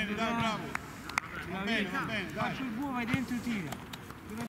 bene, dai, bravo. Va bene, dai. Faccio il buo, vai dentro e tira.